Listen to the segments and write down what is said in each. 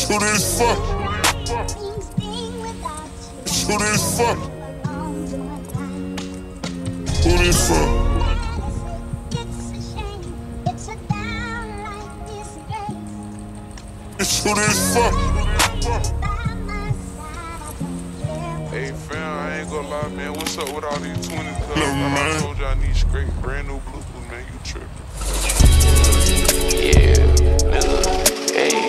Who this fuck? Who this fuck? Who this fuck? Who this fuck? Hey fam, I ain't gonna lie, man. What's up with all these 20s? I told you I need straight brand new Bluetooth, man. You tripping? Yeah, nigga. Hey.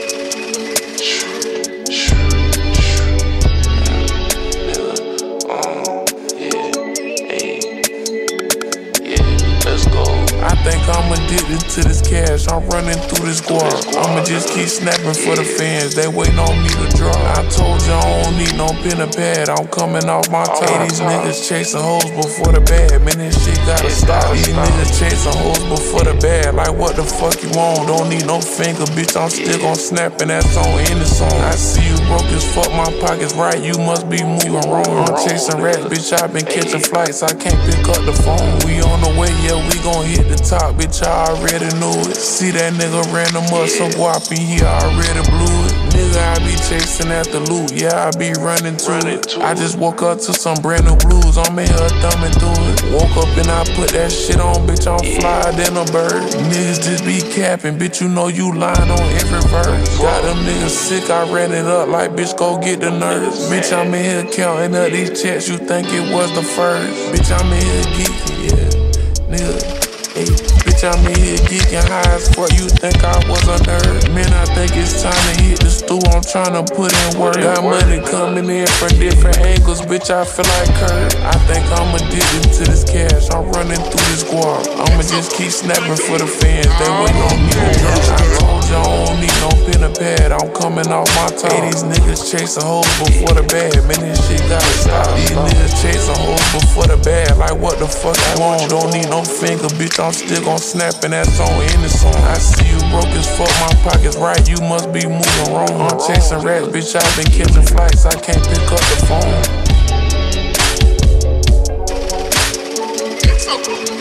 I think I'm addicted to this cash, I'm running through this guap. I'ma just keep snapping for the fans, they waiting on me to drop. I told you I don't need no pen or pad, I'm coming off my top. Hey, these niggas chasing hoes before the bad, man, this shit gotta stop. These niggas chasing hoes before the bad, like what the fuck you want? Don't need no finger, bitch, I'm still gon' snap and that's on any song. I see you broke as fuck, my pockets right, you must be moving wrong. I'm chasing rats, bitch, I been catching flights, I can't pick up the phone. We on the way, yeah, we gon' hit the top, bitch, I already knew it. See that nigga ran him up some guap in here, I already blew it. Nigga, I be chasing after loot, yeah, I be running to it. I just woke up to some brand new blues, I'm in here thumbing through it. Woke up and I put that shit on, bitch, I'm flyer than a bird. Niggas just be capping, bitch, you know you lying on every verse. Got them niggas sick, I ran it up like, bitch, go get the nurse. Bitch, I'm in here counting up these checks, you think it was the first. Bitch, I'm in here geeking, yeah, nigga. Hey, bitch, I'm in here geeking high as fuck, you think I was a nerd? Man, I think it's time to hit the stool, I'm tryna put in work. Got money coming in from different angles, bitch, I feel like Kurt. I think I'm addicted to this cash, I'm running through this guap. I'ma just keep snapping for the fans, they waiting on me to drop. I told you I don't need no pen or pad, I'm coming off my top. Hey, these niggas chasing hoes before the bad, man, this shit gotta stop. These niggas chasing hoes before the bad, like what the fuck you want? Don't need no finger, bitch, I'm still gon' snap and that's on any song. I see you broke as fuck, my pockets right, you must be moving wrong. I'm chasing rats, bitch, I been catching flights, I can't pick up the phone.